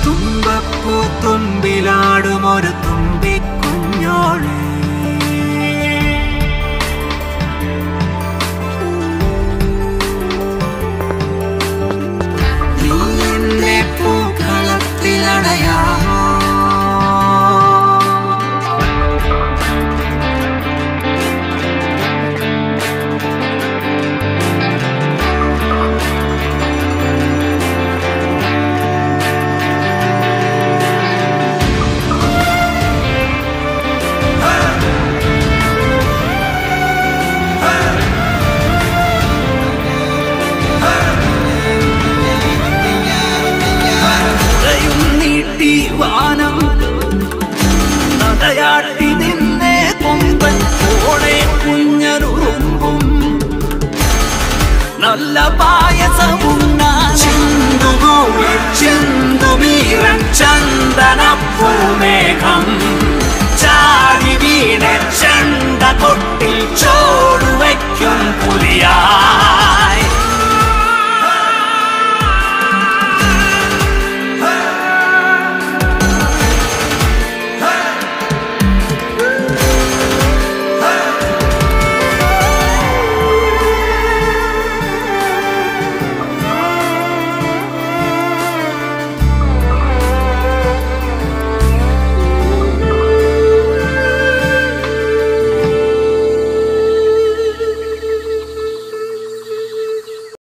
തുമ്പപ്പൂ തുമ്പിലാടുമൊരു തുമ്പിക്കുഞ്ഞോളെ നീ എന്നെ പൂക്കളത്തിലടയാമോ വാനം നടയാട്ടി നിന്നെ കൊമ്പൻ ഓടെ കുഞ്ഞറുറുമ്പും നല്ല പായസവും ചിന്തുമീറൻ ചന്ദനപ്പൂമേഘം ചാടി വീണ ചെണ്ട കൊട്ടിൽ ചോടുവയ്ക്കും പുലിയാ